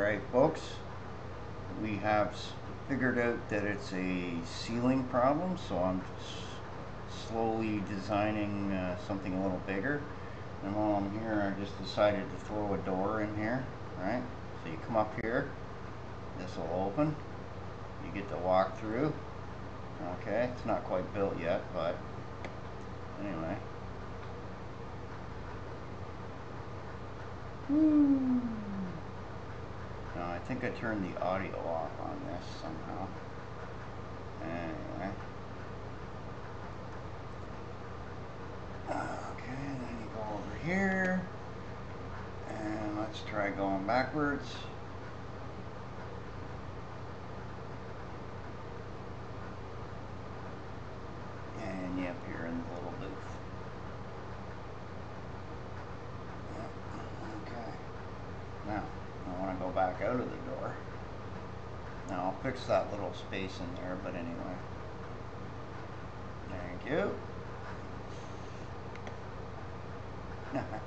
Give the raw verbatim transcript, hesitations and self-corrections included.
Alright folks, we have figured out that it's a ceiling problem, so I'm slowly designing uh, something a little bigger. And while I'm here, I just decided to throw a door in here, right? So you come up here, this will open, you get to walk through. Okay, it's not quite built yet, but anyway. Woo. Now I think I turned the audio off on this somehow. Anyway. Okay, then you go over here. And let's try going backwards. And you appear in the little booth. Yep. Okay. Now, I want to go back out of the door. Now I'll fix that little space in there, but anyway. Thank you.